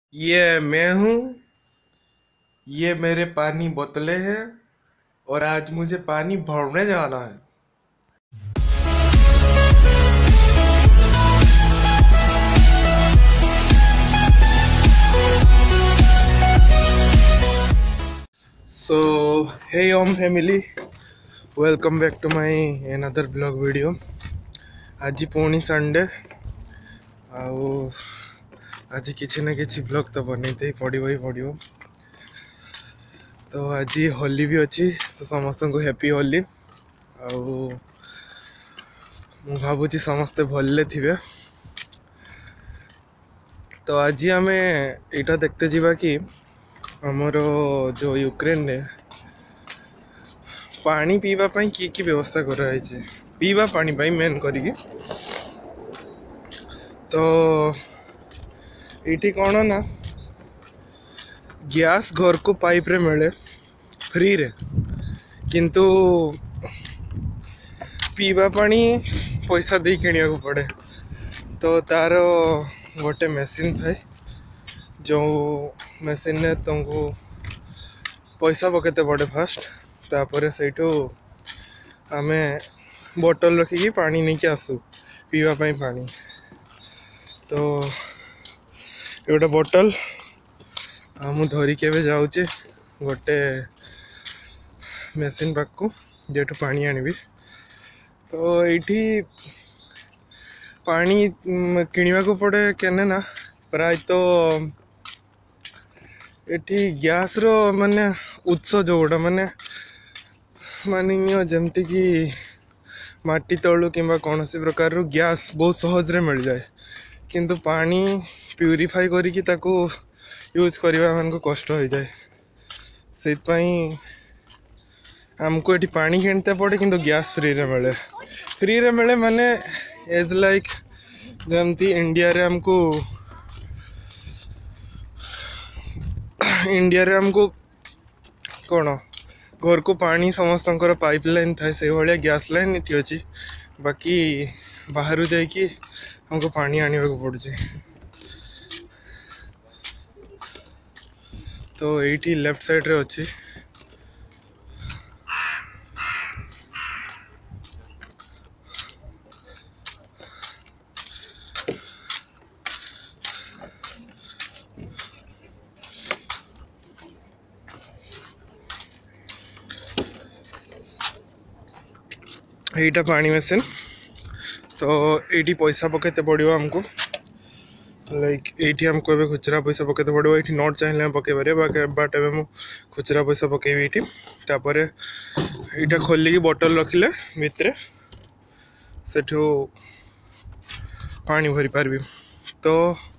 ये मैं हूँ। ये मेरे पानी बोतलें हैं और आज मुझे पानी भरने जाना है। So, hey Om family, welcome back to my another vlog video। आज पुणी संडे ଆଉ ଆଜି କିଛି ନା କିଛି ବ୍ଲଗ୍ ତ ବନେଇତେ ହିଁ ପଡ଼ିବ। ତ ଆଜି ହୋଲି ବି ଅଛି, ତ ସମସ୍ତଙ୍କୁ ହ୍ୟାପି ହୋଲି। ଆଉ ମୁଁ ଭାବୁଛି ସମସ୍ତେ ଭଲରେ ଥିବେ। ତ ଆଜି ଆମେ ଏଇଟା ଦେଖତେ ଯିବା କି ଆମର जो यूक्रेन रे पानी पीवा पाई की व्यवस्था कराई, पीवा पानी पाई मेन करिकी। तो ये कौन ना गैस घर को पाइप रे मिले फ्री रे, किंतु पीवा पानी पैसा दे किनिया को पड़े। तो तार गोटे मशीन थाए, जो मशीन ने तुमको पैसा पकेते पड़े फास्ट, तापर से आम बोतल रखिकी पानी नहीं आसू पीवा पाई पानी। तो गोटे बोतल मु धरिकी एवं जाऊँचे गोटे मशीन पाक जेठू पानी आनिबी। तो ये पानी किणवा को पड़े केने ना प्राय तो ये गैस रो माने उत्स जोड़ा माने मानिनियो जमती कि माटी तलू कि कौन सी प्रकार रो गैस बहुत सहज रे मिल जाए, किंतु पानी प्यूरीफाई करिकी ताको यूज करवा मन को कष्ट हो जाए। से हमको ये पानी किनते पड़े, किंतु गैस फ्री रे मिले माने एज लाइक जमती इंडिया रे हमको कौन घर को पानी समस्त पाइपलाइन थाए से भाया गैस लाइन ये अच्छी, बाकी बाहर जाकि हमको पानी आने को पड़ुचे। तो ये लेफ्ट साइड रे अच्छी यहीटा पानी मशीन। तो ये पैसा पकेते पड़ो हमको, लाइक ये हमको ए खुचरा पैसा पकेते पड़ो। ये नोट चाहिए पकई पारे, बट ए खुचरा पैसा पकेबी ये। तापर यहाँ खोलिकी बोतल रखिले भितर सेठू पानी भरी पार्बी। तो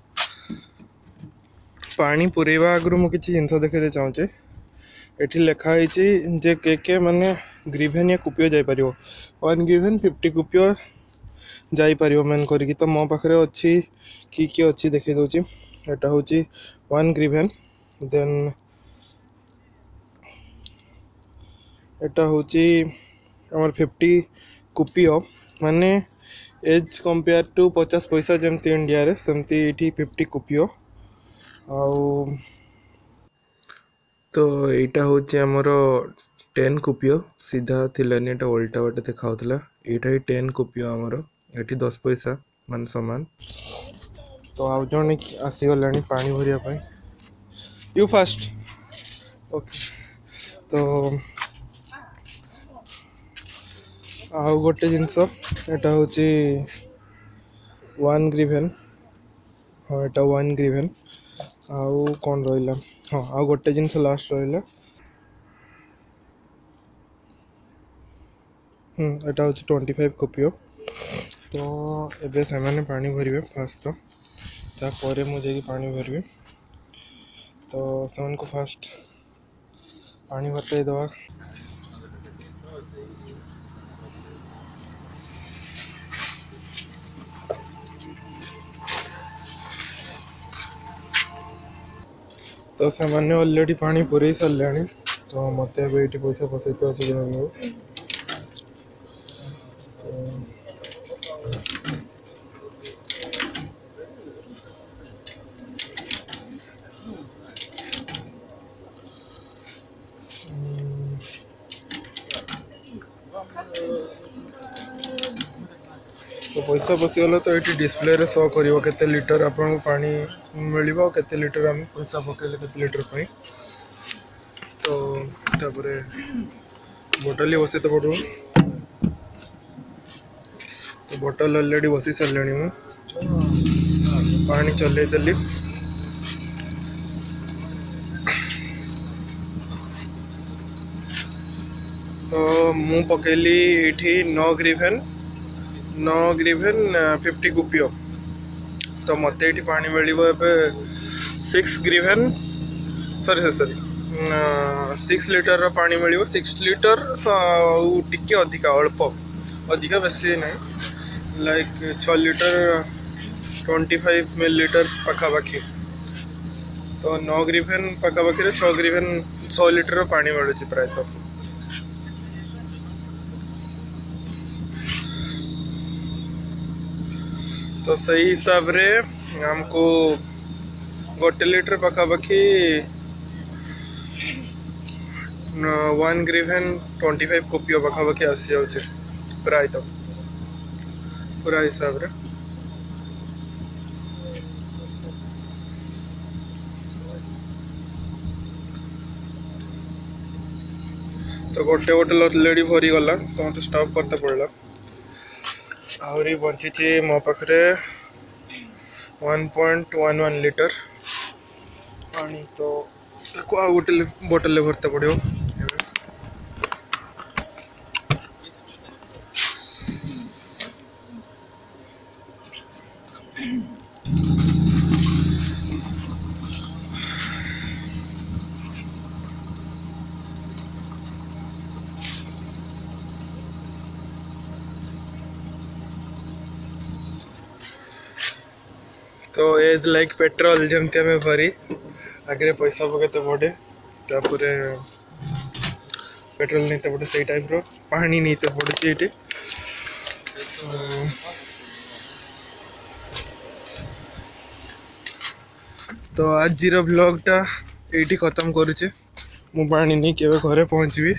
पानी पुरेवा आगु मुझे जिनस देखते चाहूँचे, ये लिखाई जे के माने ग्रीभेन या कुपियो जापर 1 ग्रीभेन 50 कुपियो जापर मेन करी। तो मो पाखे अच्छी कि अच्छी देखी दूची। एटा हूँ 1 ग्रीभेन, देन एटा हूँ आमर 50 कुपियो माने एज कंपेयर टू 50 पैसा जमती इंडिया रे सेमती ये 50 कुपियो। आउ तो यहाँ हूँ आमर 10 कुपियो सीधा थिलानी, एटा उल्टा बाटे देखाउतला। एटा ही 10 कुपियो आमर, ये 10 पैसा मान सामान। तो आउ जन आसीगला पानी भरिया पाई। You fast okay. तो आउ गोटे जिनस एटा हूँ 1 ग्रीभेन। हाँ एटा 1 ग्रीभेन। आउ कौन रहा, हाँ आउ गोटे जिनस लास्ट रहा एटा हूँ 25 कुपियो। तो एबे से मैंने पानी भरवे फास्ट, तो तापर मुझे पानी भरवी। तो से को फास्ट पानी भरते दवा। तो से मैंने ऑलरेडी पानी पुरे सारे। तो मत ये पैसा फसैते अच्छे तो पैसा पशिगला तो ये डिस्प्ले रे शो करिवो केते लीटर आपन पानी मिलिबो केते लीटर हम पैसा पकेले केते लीटर पई। तो तापरे बोतल बसी तो पड़ो। तो बोतल ऑलरेडी बसी सारे मु पानी चले देली। तो मु पकेली इठी 9 ग्रीवेन 50 गुपियो। तो मत ये पानी मिल 6 ग्रीवेन सॉरी 6 लीटर पानी मिल 6 लीटर टिके अधिका अल्प अधिका बेसी ना लाइक 6 लीटर 25 मिलीलीटर पखापाखि। तो 9 ग्रीवेन पखापाखि 6 ग्रीवेन 100 लीटर पानी मिलूँ प्रायतः। तो सही हिसाब रे हमको 1 लीटर पखापाखि 1 ग्रीवेन 25 कोपियो पखापाखि आसी जाऊे प्रायतः पूरा हिसाब रे। तो गोटे बोतल ऑलरेडी भरी गला तो मत स्टॉप करते पड़ला। आहरी बंची मो पाखे 1.11 लीटर पानी। तो आ गोटे बोतल भरते पड़ो। तो एज लाइक पेट्रोल जमती आम भरी आगे पैसा पकते पड़े तापर पेट्रोल नहीं पड़े से टाइप रो पानी नहीं पड़े ये। तो आज ब्लॉगटा ये खत्म करुचे मु पानी नहीं के घरे पहुँचबी।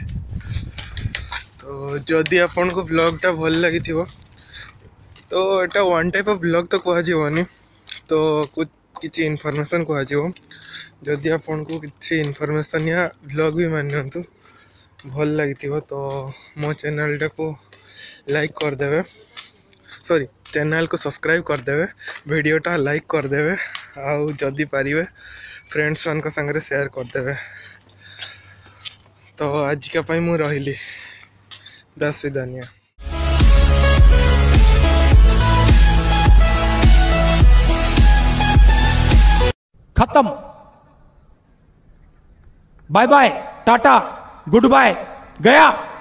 तो जदि आपन को ब्लॉगटा भल लगी तो एटा वन टाइप ऑफ ब्लॉग तो कहनी तो कुछ किसी इनफॉरमेशन कह जदि आपन को किसी इनफॉरमेशन या ब्लॉग भी मान भल लगी तो मो चैनल को लाइक करदे सॉरी चैनल को सब्सक्राइब करदे वीडियोटा लाइक करदे आउ जदि पारिबे फ्रेंड्स मान संगे शेयर करदे। तो आज का पाई मु रहिली 10 विदानिया। खत्म। Bye bye tata goodbye गया।